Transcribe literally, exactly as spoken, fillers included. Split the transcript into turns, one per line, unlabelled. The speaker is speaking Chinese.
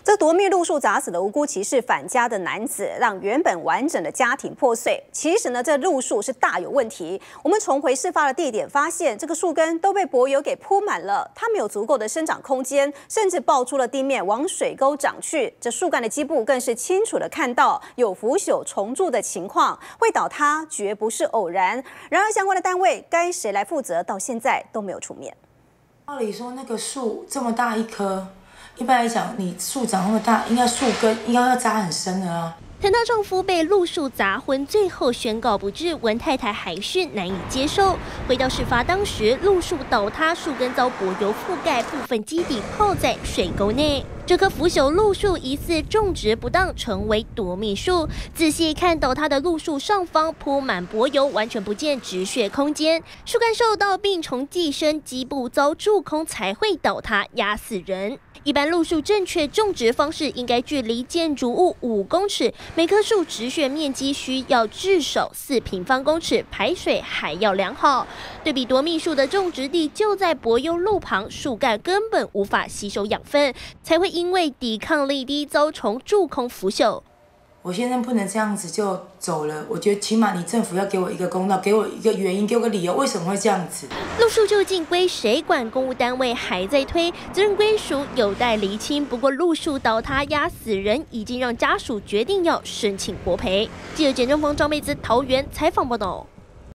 这夺命路树砸死了无辜骑士返家的男子，让原本完整的家庭破碎。其实呢，这路树是大有问题。我们重回事发的地点，发现这个树根都被柏油给铺满了，它没有足够的生长空间，甚至爆出了地面往水沟长去。这树干的基部更是清楚的看到有腐朽重蛀的情况，会倒塌绝不是偶然。然而，相关的单位该谁来负责，到现在都没有出面。
照理说，那个树这么大一棵。 一般来讲，你树长那么大，应该树根应该要扎很深的啊。
谈到丈夫被路树砸昏，最后宣告不治，文太太还是难以接受。回到事发当时，路树倒塌，树根遭柏油覆盖，部分基底泡在水沟内。这棵腐朽路树疑似种植不当，成为夺命树。仔细看倒塌的路树上方铺满柏油，完全不见止血空间。树干受到病虫寄生，基部遭蛀空才会倒塌，压死人。 一般路树正确种植方式应该距离建筑物五公尺，每棵树植穴面积需要至少四平方公尺，排水还要良好。对比夺命树的种植地就在柏油路旁，树干根本无法吸收养分，才会因为抵抗力低遭虫蛀空腐朽。
我现在不能这样子就走了，我觉得起码你政府要给我一个公道，给我一个原因，给我个理由，为什么会这样子？
路树究竟归谁管？公务单位还在推，责任归属有待厘清。不过路树倒塌压死人，已经让家属决定要申请国赔。记者简正峰、张贝姿桃园采访报道。